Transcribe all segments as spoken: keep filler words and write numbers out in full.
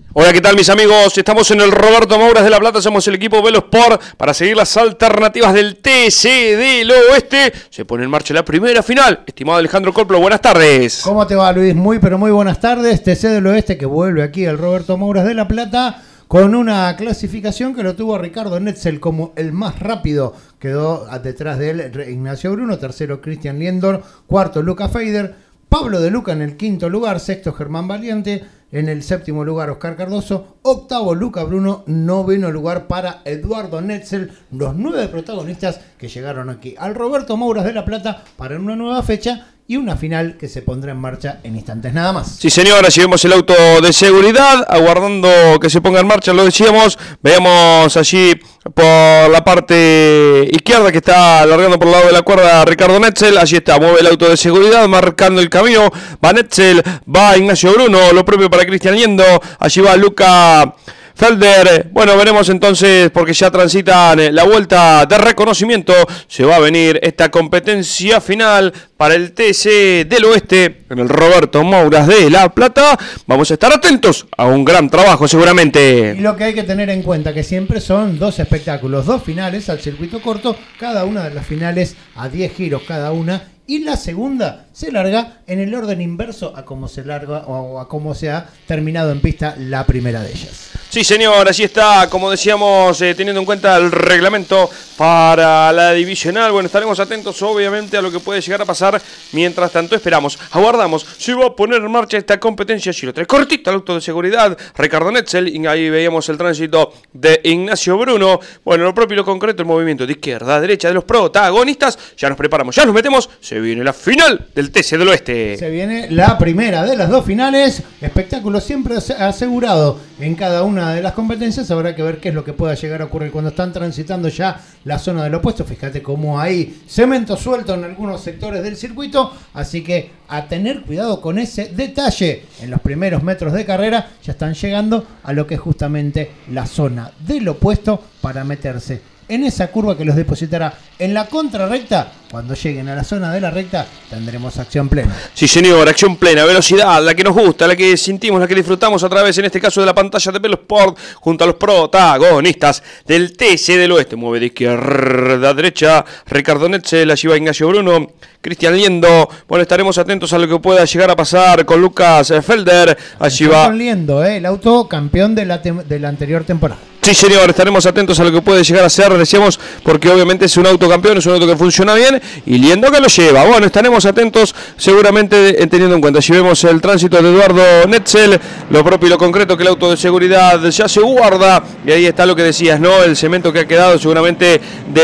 Hola, ¿qué tal mis amigos? Estamos en el Roberto Mouras de La Plata, somos el equipo Velosport para seguir las alternativas del T C del Oeste. Se pone en marcha la primera final. Estimado Alejandro Colplo, buenas tardes. ¿Cómo te va, Luis? Muy, pero muy buenas tardes. T C del Oeste que vuelve aquí al Roberto Mouras de La Plata con una clasificación que lo tuvo Ricardo Netzel como el más rápido. Quedó detrás de él Ignacio Bruno, tercero Cristian Liendor, cuarto Luca Feider, Pablo De Luca en el quinto lugar, sexto Germán Valiente, en el séptimo lugar Oscar Cardoso, octavo Luca Bruno, noveno lugar para Eduardo Netzel, los nueve protagonistas que llegaron aquí al Roberto Mouras de La Plata para una nueva fecha y una final que se pondrá en marcha en instantes nada más. Sí, señora, allí vemos el auto de seguridad, aguardando que se ponga en marcha, lo decíamos. Veamos allí por la parte izquierda que está alargando por el lado de la cuerda Ricardo Netzel. Allí está, mueve el auto de seguridad, marcando el camino. Va Netzel, va Ignacio Bruno, lo propio para Cristian Liendo. Allí va Luca Felder. Bueno, veremos entonces, porque ya transitan la vuelta de reconocimiento. Se va a venir esta competencia final para el T C del Oeste en el Roberto Mouras de La Plata. Vamos a estar atentos a un gran trabajo seguramente. Y lo que hay que tener en cuenta que siempre son dos espectáculos, dos finales al circuito corto, cada una de las finales a diez giros cada una. Y la segunda se larga en el orden inverso a cómo se larga o a cómo se ha terminado en pista la primera de ellas. Sí, señor, así está, como decíamos, eh, teniendo en cuenta el reglamento para la divisional. Bueno, estaremos atentos obviamente a lo que puede llegar a pasar. Mientras tanto esperamos, aguardamos, se va a poner en marcha esta competencia. Si lo trae cortito el auto de seguridad, Ricardo Netzel, y ahí veíamos el tránsito de Ignacio Bruno. Bueno, lo propio y lo concreto, el movimiento de izquierda a derecha de los protagonistas. Ya nos preparamos, ya nos metemos, se viene la final del T C del Oeste. Se viene la primera de las dos finales, espectáculo siempre asegurado en cada una de las competencias. Habrá que ver qué es lo que pueda llegar a ocurrir cuando están transitando ya la zona del opuesto. Fíjate cómo hay cemento suelto en algunos sectores del circuito, así que a tener cuidado con ese detalle. En los primeros metros de carrera ya están llegando a lo que es justamente la zona del opuesto para meterse en esa curva que los depositará en la contrarrecta. Cuando lleguen a la zona de la recta tendremos acción plena. Sí, señor, acción plena, velocidad, la que nos gusta, la que sentimos, la que disfrutamos a través, en este caso, de la pantalla de Velosport, junto a los protagonistas del T C del Oeste. Mueve de izquierda a derecha Ricardo Netzel, allí va Ignacio Bruno, Cristian Liendo. Bueno, estaremos atentos a lo que pueda llegar a pasar con Lucas Felder. Allí va con Liendo, eh, el auto campeón de la, de la anterior temporada. Sí, señor, estaremos atentos a lo que puede llegar a ser, decíamos, porque obviamente es un auto campeón, es un auto que funciona bien, y Liendo que lo lleva. Bueno, estaremos atentos seguramente teniendo en cuenta. Si vemos el tránsito de Eduardo Netzel, lo propio y lo concreto, que el auto de seguridad ya se guarda, y ahí está lo que decías, ¿no? El cemento que ha quedado seguramente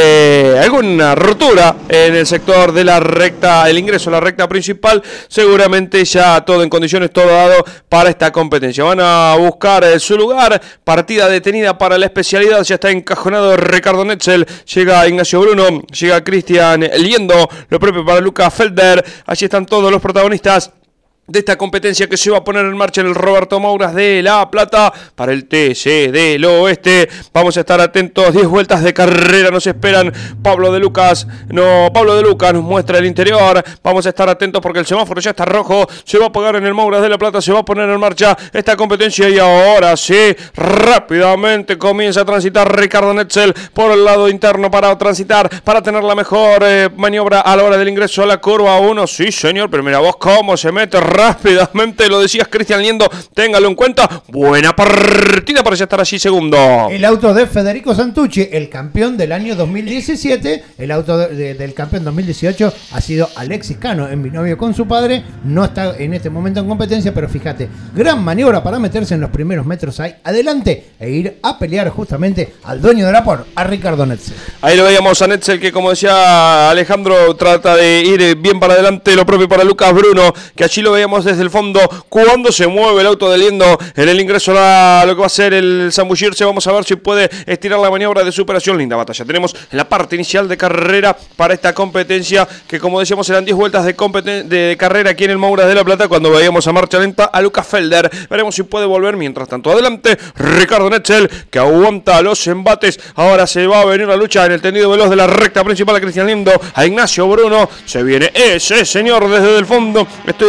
de alguna rotura en el sector de la recta, el ingreso a la recta principal, seguramente ya todo en condiciones, todo dado para esta competencia. Van a buscar su lugar, partida detenida para la especialidad, ya está encajonado Ricardo Netzel, llega Ignacio Bruno, llega Cristian Liendo, lo propio para Luca Felder. Allí están todos los protagonistas de esta competencia que se va a poner en marcha en el Roberto Mouras de La Plata para el T C del Oeste. Vamos a estar atentos, diez vueltas de carrera nos esperan. Pablo de Lucas, no, Pablo de Lucas nos muestra el interior. Vamos a estar atentos porque el semáforo ya está rojo, se va a apagar en el Mouras de La Plata, se va a poner en marcha esta competencia y ahora sí, rápidamente comienza a transitar Ricardo Netzel por el lado interno para transitar, para tener la mejor eh, maniobra a la hora del ingreso a la curva uno. Sí, señor, pero mira vos cómo se mete rápidamente, lo decías Cristian Liendo, téngalo en cuenta. Buena partida para ya estar allí segundo. El auto de Federico Santucci, el campeón del año dos mil diecisiete, el auto de, de, del campeón dos mil dieciocho ha sido Alexis Cano, en binomio con su padre. No está en este momento en competencia, pero fíjate, gran maniobra para meterse en los primeros metros ahí adelante e ir a pelear justamente al dueño de la por, a Ricardo Netzel. Ahí lo veíamos a Netzel, que como decía Alejandro, trata de ir bien para adelante, lo propio para Lucas Bruno, que allí lo veíamos desde el fondo cuando se mueve el auto de Liendo en el ingreso a lo que va a ser el zambullirse. Vamos a ver si puede estirar la maniobra de superación. Linda batalla tenemos en la parte inicial de carrera para esta competencia, que como decíamos eran diez vueltas de, de carrera aquí en el Mouras de La Plata, cuando veíamos a marcha lenta a Lucas Felder. Veremos si puede volver. Mientras tanto, adelante Ricardo Netzel, que aguanta los embates. Ahora se va a venir la lucha en el tendido veloz de la recta principal a Cristian Liendo, a Ignacio Bruno. Se viene ese señor desde el fondo. Estoy hablando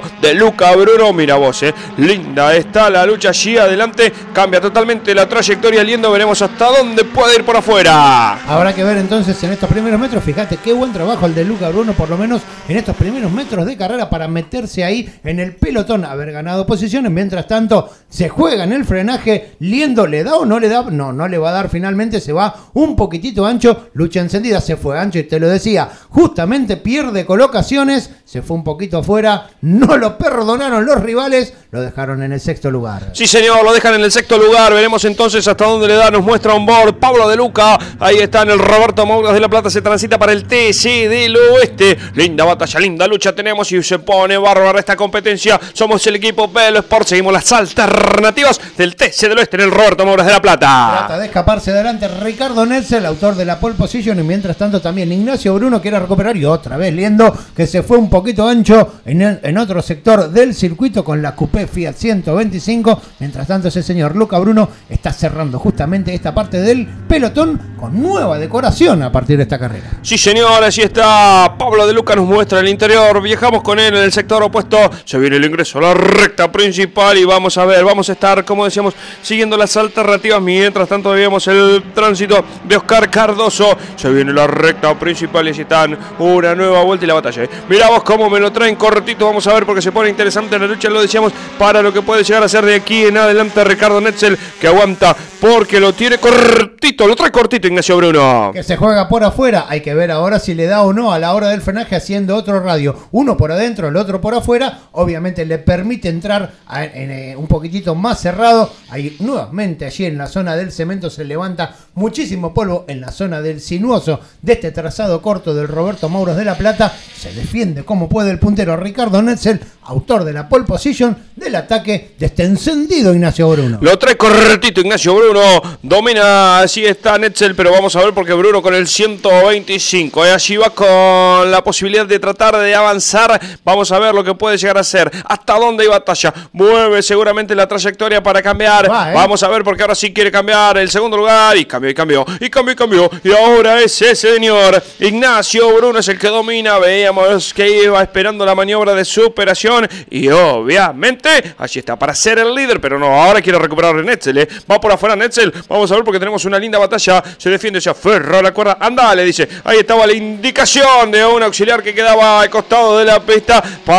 de Luca Bruno. Mira vos, eh. Linda está la lucha allí adelante. Cambia totalmente la trayectoria Liendo. Veremos hasta dónde puede ir por afuera. Habrá que ver entonces en estos primeros metros. Fíjate qué buen trabajo el de Luca Bruno, por lo menos en estos primeros metros de carrera, para meterse ahí en el pelotón, haber ganado posiciones. Mientras tanto, se juega en el frenaje. Liendo, ¿le da o no le da? No, no le va a dar finalmente. Se va un poquitito ancho. Lucha encendida, se fue ancho y te lo decía. Justamente pierde colocaciones. Se fue un poquito afuera. No lo perdonaron los rivales. Lo dejaron en el sexto lugar. Sí, señor, lo dejan en el sexto lugar. Veremos entonces hasta dónde le da. Nos muestra un board Pablo de Luca. Ahí está en el Roberto Mouras de la Plata. Se transita para el T C del Oeste. Linda batalla, linda lucha tenemos y se pone bárbara esta competencia. Somos el equipo Velo Sport. Seguimos las alternativas del T C del Oeste en el Roberto Mouras de la Plata. Trata de escaparse adelante Ricardo Netzel, autor de la pole position. Y mientras tanto también Ignacio Bruno quiere recuperar. Y otra vez Liendo, que se fue un poquito ancho en, el, en otro sector del circuito con la Coupé Fiat ciento veinticinco. Mientras tanto ese señor Luca Bruno está cerrando justamente esta parte del pelotón con nueva decoración a partir de esta carrera. Sí, señor, así está. Pablo de Luca nos muestra el interior. Viajamos con él en el sector opuesto. Se viene el ingreso a la recta principal y vamos a ver, vamos a estar, como decíamos, siguiendo las alternativas. Mientras tanto veíamos el tránsito de Oscar Cardoso. Se viene la recta principal y así están. Una nueva vuelta y la batalla. Mirá vos cómo me lo traen cortito. Vamos a ver porque se pone interesante la lucha, lo decíamos, para lo que puede llegar a ser de aquí en adelante Ricardo Netzel, que aguanta porque lo tiene cortito, lo trae cortito Ignacio Bruno. Que se juega por afuera. Hay que ver ahora si le da o no a la hora del frenaje, haciendo otro radio. Uno por adentro, el otro por afuera. Obviamente le permite entrar a, en, en, un poquitito más cerrado. Ahí nuevamente allí en la zona del cemento se levanta muchísimo polvo en la zona del sinuoso de este trazado corto del Roberto Mouras de la Plata. Se defiende como puede el puntero Ricardo Netzel, autor de la pole position del ataque de este encendido Ignacio Bruno. Lo trae cortito Ignacio Bruno. Domina, así está Netzel, pero vamos a ver porque Bruno con el ciento veinticinco. Eh, allí va con la posibilidad de tratar de avanzar. Vamos a ver lo que puede llegar a ser. Hasta dónde hay batalla. Mueve seguramente la trayectoria para cambiar. Va, eh. Vamos a ver porque ahora sí quiere cambiar el segundo lugar. Y cambió, y cambió, y cambió, y cambió. Y ahora es ese señor Ignacio Bruno es el que domina. Veíamos que iba esperando la maniobra de superación. Y obviamente allí está para ser el líder. Pero no, ahora quiere recuperar a Netzel. Eh. Va por afuera Netzel. Vamos a ver porque tenemos una linda batalla. Se defiende, se aferra a la cuerda. Anda, le dice. Ahí estaba la indicación de un auxiliar que quedaba al costado de la pista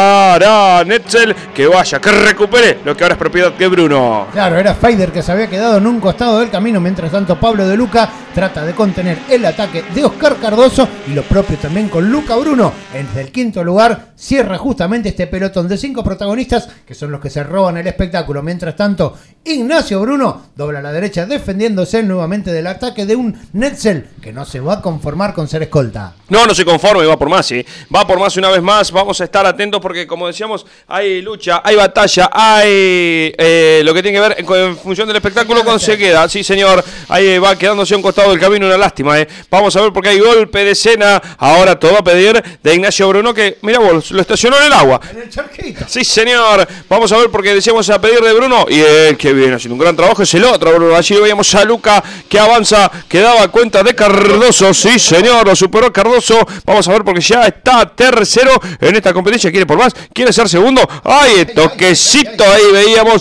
para Netzel. Que vaya, que recupere lo que ahora es propiedad de Bruno. Claro, era Feider que se había quedado en un costado del camino. Mientras tanto, Pablo de Luca trata de contener el ataque de Oscar Cardoso. Y lo propio también con Luca Bruno. En el quinto lugar cierra justamente este pelotón de cinco protagonistas que son los que se roban el espectáculo. Mientras tanto, Ignacio Bruno dobla a la derecha defendiéndose nuevamente del ataque de un Netzel que no se va a conformar con ser escolta. No, no se conforma y va por más, ¿sí? Va por más una vez más. Vamos a estar atentos porque, como decíamos, hay lucha, hay batalla, hay eh, lo que tiene que ver en, en función del espectáculo cuando se queda. Sí, señor. Ahí va quedándose a un costado del camino, una lástima, ¿eh? Vamos a ver porque hay golpe de escena. Ahora todo a pedir de Ignacio Bruno que, mira vos, lo estacionó en el agua. En el charquito. Sí, señor. Vamos a ver porque decíamos a pedir de Bruno. Y él que viene haciendo un gran trabajo es el otro Bruno. Allí veíamos a Luca que avanza, que daba cuenta de Cardoso. Sí, señor, lo superó Cardoso. Vamos a ver porque ya está tercero en esta competencia. Quiere por más, quiere ser segundo. ¡Ay, toquecito! Ahí veíamos,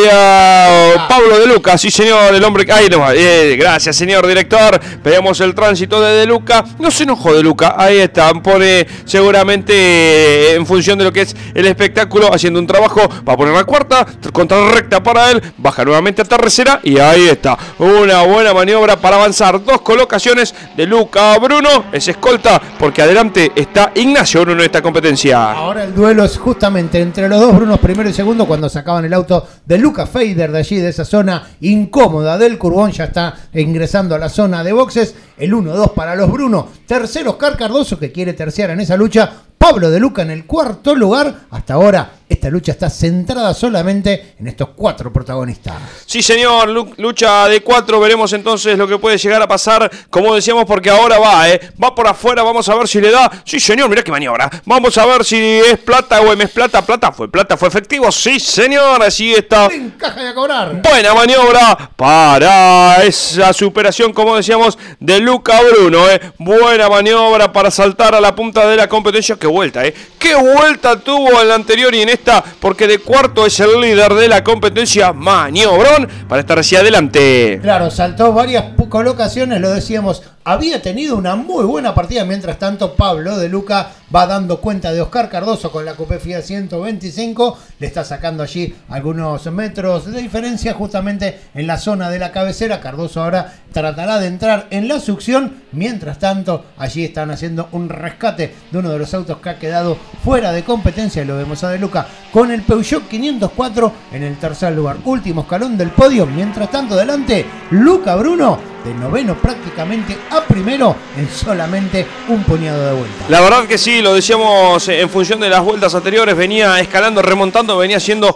veía Pablo de Luca. Sí, señor, el hombre. ¡Ay, no! Eh, gracias, señor director. Veamos el tránsito de De Luca. No se enojó De Luca. Ahí está. Pone seguramente en función de lo que es el espectáculo, haciendo un trabajo. Va a poner la cuarta, contra recta para él. Baja nuevamente a tercera y ahí está. Una buena maniobra para avanzar. Dos colocaciones de Luca Bruno. Es escolta porque adelante está Ignacio Bruno en esta competencia. Ahora el duelo es justamente entre los dos Brunos, primero y segundo, cuando sacaban el auto de Luca Feider de allí, de esa zona incómoda del curbón. Ya está ingresando a la zona de boxes. El uno dos para los Bruno. Tercero Oscar Cardoso, que quiere terciar en esa lucha. Pablo de Luca en el cuarto lugar. Hasta ahora esta lucha está centrada solamente en estos cuatro protagonistas. Sí, señor, lucha de cuatro. Veremos entonces lo que puede llegar a pasar, como decíamos, porque ahora va, ¿eh? Va por afuera, vamos a ver si le da. Sí, señor, mirá qué maniobra. Vamos a ver si es plata o M es plata. Plata fue, plata fue efectivo. Sí, señor, así está. Encaja de cobrar. Buena maniobra para esa superación, como decíamos, de Luca Bruno, ¿eh? Buena maniobra para saltar a la punta de la competencia. Qué vuelta, ¿eh? Qué vuelta tuvo en la anterior y en esta fiesta porque de cuarto es el líder de la competencia, Maniobrón, para estar hacia adelante. Claro, saltó varias colocaciones, lo decíamos, había tenido una muy buena partida. Mientras tanto, Pablo de Luca va dando cuenta de Oscar Cardoso con la Coupé Fiat ciento veinticinco. Le está sacando allí algunos metros de diferencia justamente en la zona de la cabecera. Cardoso ahora tratará de entrar en la succión. Mientras tanto, allí están haciendo un rescate de uno de los autos que ha quedado fuera de competencia. Lo vemos a De Luca con el Peugeot quinientos cuatro en el tercer lugar. Último escalón del podio. Mientras tanto, delante, Luca Bruno, de noveno prácticamente a primero en solamente un puñado de vueltas. La verdad que sí, lo decíamos en función de las vueltas anteriores, venía escalando, remontando, venía haciendo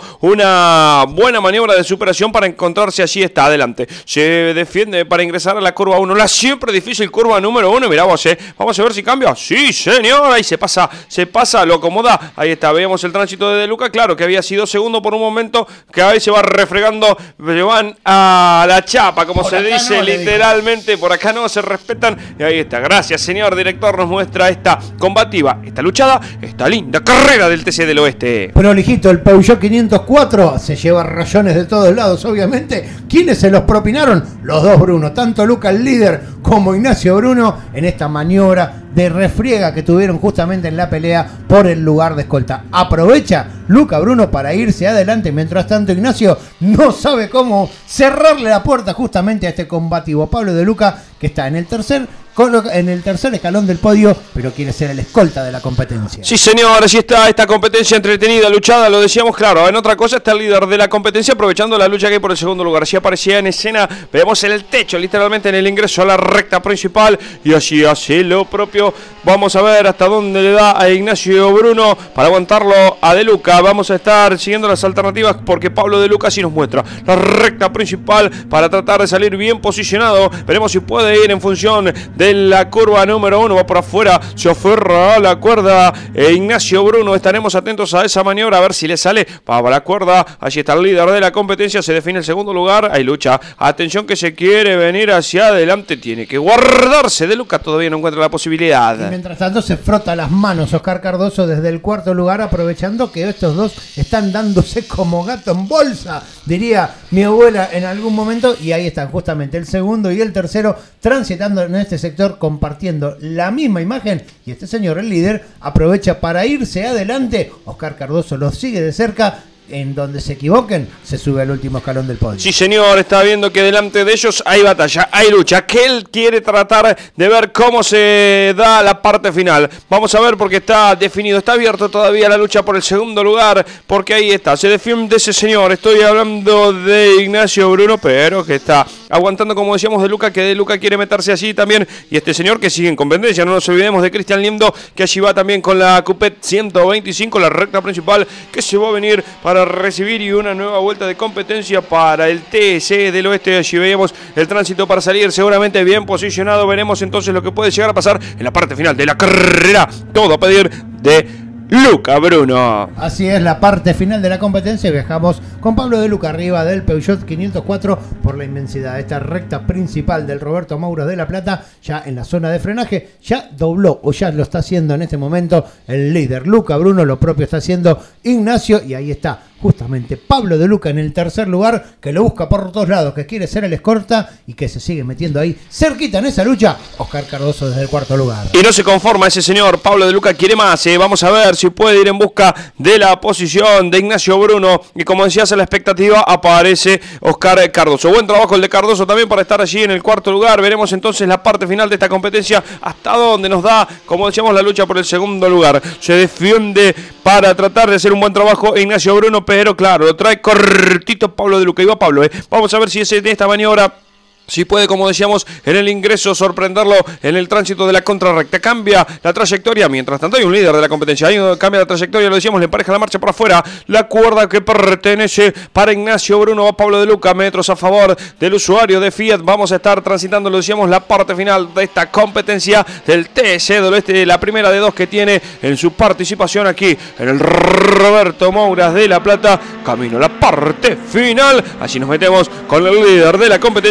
una buena maniobra de superación para encontrarse allí, está adelante. Se defiende para ingresar a la curva uno, la siempre difícil curva número uno, mirá vos, eh. Vamos a ver si cambia. Sí, señor, ahí se pasa, se pasa, lo acomoda, ahí está, veamos el tránsito de De Luca, claro que había sido segundo por un momento, que ahí se va refregando, le van a la chapa, como por se dice, no, literalmente, por acá no se respetan, y ahí está, gracias señor director, nos muestra esta combativa, esta luchada, esta linda carrera del T C del Oeste. Prolijito, el Peugeot quinientos cuatro se lleva rayones de todos lados, obviamente. ¿Quiénes se los propinaron? Los dos Bruno, tanto Luca el líder como Ignacio Bruno en esta maniobra de refriega que tuvieron justamente en la pelea por el lugar de escolta. Aprovecha Luca Bruno para irse adelante, mientras tanto Ignacio no sabe cómo cerrarle la puerta justamente a este combativo Pablo de Luca, que está en el tercer en el tercer escalón del podio, pero quiere ser el escolta de la competencia. Sí señor, así está esta competencia entretenida, luchada, lo decíamos, claro, en otra cosa está el líder de la competencia aprovechando la lucha que hay por el segundo lugar. Así aparecía en escena, vemos en el techo, literalmente en el ingreso a la recta principal, y así hace lo propio. Vamos a ver hasta dónde le da a Ignacio Bruno para aguantarlo a De Luca. Vamos a estar siguiendo las alternativas porque Pablo De Luca sí nos muestra la recta principal para tratar de salir bien posicionado. Veremos si puede ir en función de de la curva número uno, va por afuera, se aferra a la cuerda e Ignacio Bruno, estaremos atentos a esa maniobra a ver si le sale para la cuerda. Allí está el líder de la competencia, se define el segundo lugar, hay lucha, atención que se quiere venir hacia adelante, tiene que guardarse, De Luca todavía no encuentra la posibilidad. Y mientras tanto se frota las manos Oscar Cardoso desde el cuarto lugar, aprovechando que estos dos están dándose como gato en bolsa, diría mi abuela en algún momento, y ahí están justamente el segundo y el tercero transitando en este sector, compartiendo la misma imagen, y este señor, el líder, aprovecha para irse adelante. Oscar Cardoso los sigue de cerca. En donde se equivoquen, se sube al último escalón del podio. Sí, señor, está viendo que delante de ellos hay batalla, hay lucha, que él quiere tratar de ver cómo se da la parte final. Vamos a ver porque está definido, está abierto todavía la lucha por el segundo lugar, porque ahí está, se defiende ese señor. Estoy hablando de Ignacio Bruno, pero que está aguantando, como decíamos, De Luca, que De Luca quiere meterse allí también, y este señor que sigue en competencia. No nos olvidemos de Cristian Lindo, que allí va también con la Coupé ciento veinticinco, la recta principal, que se va a venir para para recibir, y una nueva vuelta de competencia para el T C del Oeste. Allí veíamos el tránsito para salir, seguramente bien posicionado. Veremos entonces lo que puede llegar a pasar en la parte final de la carrera. Todo a pedir de Luca Bruno. Así es, la parte final de la competencia. Viajamos con Pablo De Luca arriba del Peugeot quinientos cuatro por la inmensidad. Esta recta principal del Roberto Mouras de La Plata, ya en la zona de frenaje, ya dobló, o ya lo está haciendo en este momento el líder Luca Bruno. Lo propio está haciendo Ignacio, y ahí está justamente Pablo De Luca en el tercer lugar, que lo busca por todos lados, que quiere ser el escolta y que se sigue metiendo ahí cerquita en esa lucha. Oscar Cardoso desde el cuarto lugar. Y no se conforma ese señor, Pablo De Luca quiere más. Eh. Vamos a ver si puede ir en busca de la posición de Ignacio Bruno. Y como decías, en la expectativa aparece Oscar Cardoso. Buen trabajo el de Cardoso también para estar allí en el cuarto lugar. Veremos entonces la parte final de esta competencia, hasta dónde nos da, como decíamos, la lucha por el segundo lugar. Se defiende para tratar de hacer un buen trabajo Ignacio Bruno, pero claro, lo trae cortito Pablo De Luca. Y va Pablo, eh. Vamos a ver si es en esta maniobra, si puede, como decíamos, en el ingreso sorprenderlo en el tránsito de la contrarrecta. Cambia la trayectoria. Mientras tanto hay un líder de la competencia. Ahí cambia la trayectoria, lo decíamos, le empareja la marcha por afuera. La cuerda que pertenece para Ignacio Bruno. Va Pablo De Luca, metros a favor del usuario de Fiat. Vamos a estar transitando, lo decíamos, la parte final de esta competencia del T C del Oeste. La primera de dos que tiene en su participación aquí en el Roberto Mouras de La Plata. Camino a la parte final. Así nos metemos con el líder de la competencia, con Luca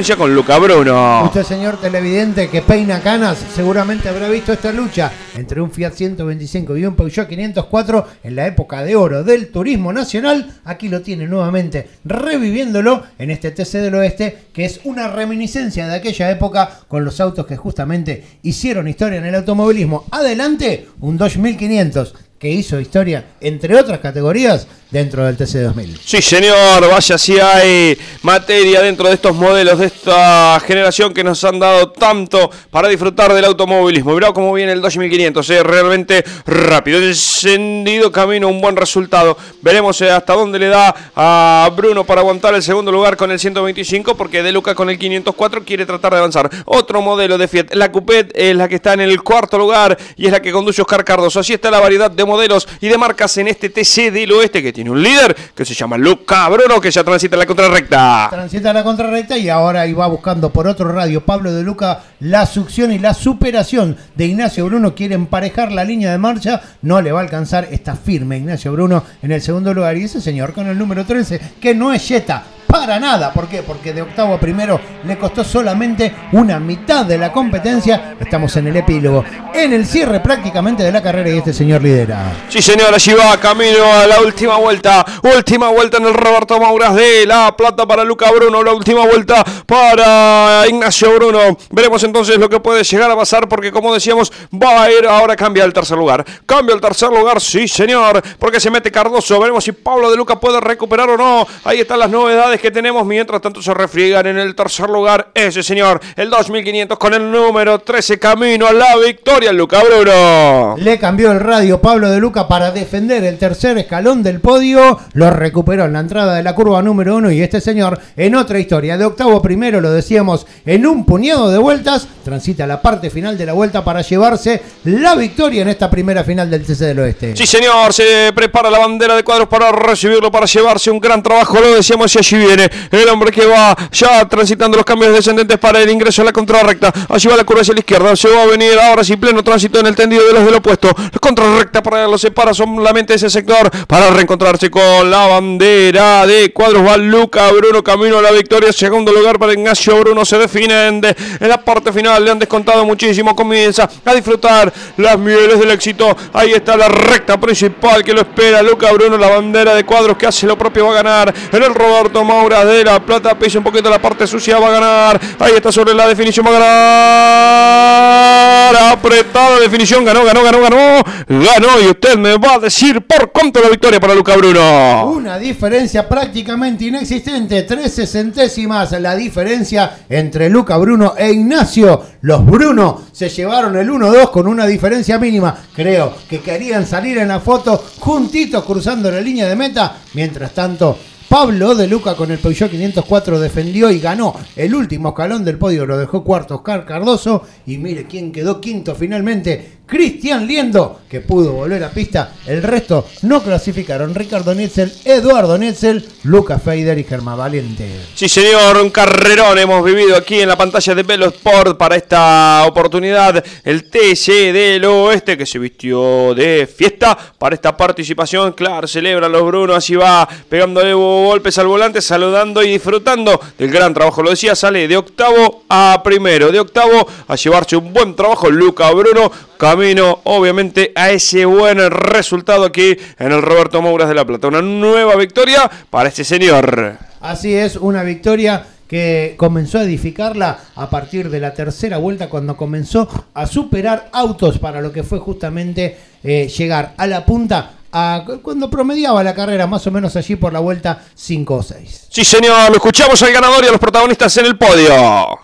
Luca Bruno. Usted, señor televidente que peina canas, seguramente habrá visto esta lucha entre un Fiat ciento veinticinco y un Peugeot quinientos cuatro en la época de oro del turismo nacional. Aquí lo tiene nuevamente, reviviéndolo en este T C del Oeste, que es una reminiscencia de aquella época con los autos que justamente hicieron historia en el automovilismo. Adelante, un Dodge mil quinientos que hizo historia, entre otras categorías, dentro del T C dos mil. Sí, señor, vaya si hay materia dentro de estos modelos de esta generación que nos han dado tanto para disfrutar del automovilismo. Mirá cómo viene el Dodge mil quinientos, eh, realmente rápido, encendido, camino, un buen resultado. Veremos eh, hasta dónde le da a Bruno para aguantar el segundo lugar con el ciento veinticinco, porque De Luca con el quinientos cuatro quiere tratar de avanzar. Otro modelo de Fiat, la Coupé, es la que está en el cuarto lugar y es la que conduce Oscar Cardoso. Así está la variedad de modelos y de marcas en este T C del Oeste, que tiene un líder que se llama Luca Bruno, que ya transita la contrarrecta. Transita la contrarrecta y ahora iba buscando por otro radio Pablo De Luca la succión y la superación de Ignacio Bruno. Quiere emparejar la línea de marcha, no le va a alcanzar, está firme Ignacio Bruno en el segundo lugar. Y ese señor con el número trece, que no es Jetta, para nada. ¿Por qué? Porque de octavo a primero le costó solamente una mitad de la competencia. Estamos en el epílogo, en el cierre prácticamente de la carrera, y este señor lidera. Sí, señor, allí va camino a la última vuelta. Última vuelta en el Roberto Mouras de La Plata para Luca Bruno. La última vuelta para Ignacio Bruno. Veremos entonces lo que puede llegar a pasar, porque como decíamos, va a ir, ahora cambia el tercer lugar. Cambia el tercer lugar, sí, señor, porque se mete Cardoso. Veremos si Pablo De Luca puede recuperar o no. Ahí están las novedades que tenemos. Mientras tanto se refriegan en el tercer lugar ese señor, el dos mil quinientos con el número trece, camino a la victoria, Luca Bruno. Le cambió el radio Pablo De Luca para defender el tercer escalón del podio. Lo recuperó en la entrada de la curva número uno, y este señor en otra historia, de octavo a primero, lo decíamos, en un puñado de vueltas, transita la parte final de la vuelta para llevarse la victoria en esta primera final del T C del Oeste. Sí, señor, se prepara la bandera de cuadros para recibirlo, para llevarse un gran trabajo, lo decíamos, y allí viene el hombre que va ya transitando los cambios descendentes para el ingreso a la contrarrecta. Allí va la curva hacia la izquierda, se va a venir ahora sí pleno tránsito en el tendido de los del opuesto. La contrarrecta para lo separa solamente ese sector para reencontrarse con la bandera de cuadros. Va Luca Bruno camino a la victoria. Segundo lugar para Ignacio Bruno. Se definen de, en la parte final. Le han descontado muchísimo. Comienza a disfrutar las mieles del éxito. Ahí está la recta principal que lo espera Luca Bruno. La bandera de cuadros que hace lo propio, va a ganar en el Roberto Mouras de La Plata. Pisa un poquito la parte sucia, va a ganar. Ahí está sobre la definición, va a ganar. Apretada definición, ganó, ganó, ganó, ganó. Ganó, y usted me va a decir por cuánto la victoria para Luca Bruno. Una diferencia prácticamente inexistente, tres sesentésimas la diferencia entre Luca Bruno e Ignacio. Los Bruno se llevaron el uno dos con una diferencia mínima. Creo que querían salir en la foto juntitos cruzando la línea de meta. Mientras tanto, Pablo De Luca con el Peugeot quinientos cuatro defendió y ganó el último escalón del podio. Lo dejó cuarto Oscar Cardoso. Y mire quién quedó quinto finalmente: Cristian Liendo, que pudo volver a pista. El resto no clasificaron: Ricardo Nietzel, Eduardo Nietzel, Lucas Feider y Germán Valiente. Sí, señor, un carrerón hemos vivido aquí en la pantalla de Velo Sport para esta oportunidad. El T C del Oeste, que se vistió de fiesta para esta participación. Claro, celebra los Bruno, así va pegándole golpes al volante, saludando y disfrutando del gran trabajo. Lo decía, sale de octavo a primero, de octavo a llevarse un buen trabajo Luca Bruno, camino obviamente a ese buen resultado aquí en el Roberto Mouras de La Plata. Una nueva victoria para este señor. Así es, una victoria que comenzó a edificarla a partir de la tercera vuelta, cuando comenzó a superar autos para lo que fue justamente eh, llegar a la punta, a, cuando promediaba la carrera más o menos allí por la vuelta cinco o seis. Sí, señor, lo escuchamos al ganador y a los protagonistas en el podio.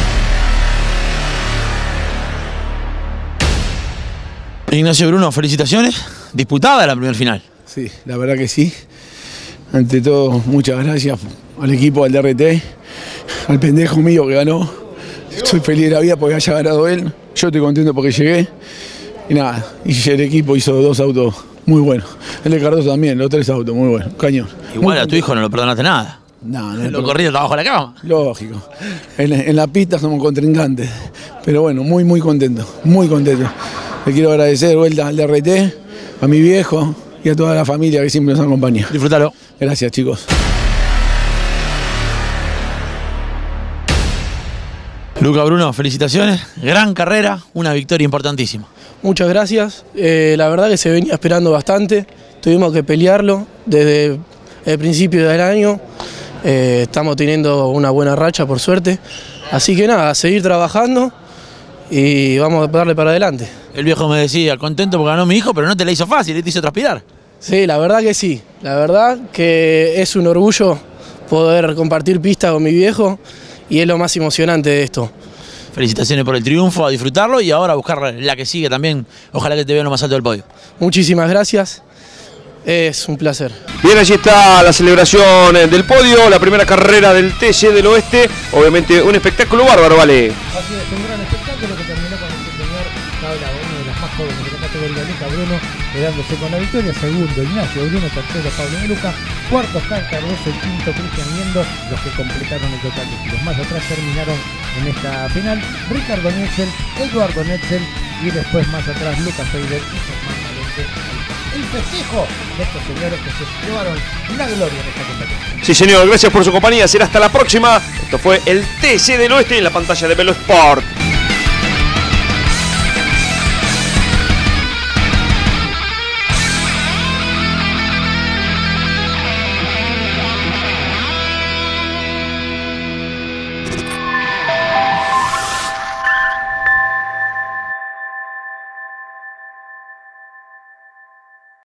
Ignacio Bruno, felicitaciones. Disputada la primera final. Sí, la verdad que sí. Ante todo, muchas gracias al equipo, al D R T, al pendejo mío que ganó. Estoy feliz de la vida porque haya ganado él. Yo estoy contento porque llegué. Y nada, y el equipo hizo dos autos muy buenos. El de Cardoso también, los tres autos, muy buenos. Cañón. Igual a tu hijo no lo perdonaste nada. No, no. Lo corrido abajo de la cama. Lógico. En, en la pista somos contrincantes. Pero bueno, muy, muy contento. Muy contento. Le quiero agradecer de vuelta al D R T, a mi viejo y a toda la familia que siempre nos acompaña. Disfrútalo. Gracias, chicos. Luca Bruno, felicitaciones. Gran carrera, una victoria importantísima. Muchas gracias. Eh, la verdad que se venía esperando bastante. Tuvimos que pelearlo desde el principio del año. Eh, estamos teniendo una buena racha, por suerte. Así que nada, a seguir trabajando y vamos a darle para adelante. El viejo me decía, contento porque ganó mi hijo, pero no te la hizo fácil, te hizo transpirar. Sí, la verdad que sí. La verdad que es un orgullo poder compartir pista con mi viejo y es lo más emocionante de esto. Felicitaciones por el triunfo, a disfrutarlo y ahora a buscar la que sigue también. Ojalá que te vean lo más alto del podio. Muchísimas gracias. Es un placer. Bien, allí está la celebración del podio, la primera carrera del T C del Oeste. Obviamente un espectáculo bárbaro, vale. Así es, un gran espectáculo que terminó con este señor que habla, uno de los más jóvenes de la categoría, Luca Bruno, quedándose con la victoria. Segundo, Ignacio Bruno. Tercero, Pablo de Luca. Cuarto, Oscar Cardoso. Y quinto, Cristian Miendo, los que completaron el total de tiros. Más atrás terminaron en esta final Ricardo Netzel, Eduardo Netzel y después más atrás Lucas Feider y Germán Valente. El festejo de estos señores que se llevaron la gloria en esta competencia. Sí, señor, gracias por su compañía. Será hasta la próxima. Esto fue el T C del Oeste en la pantalla de Velo Sport.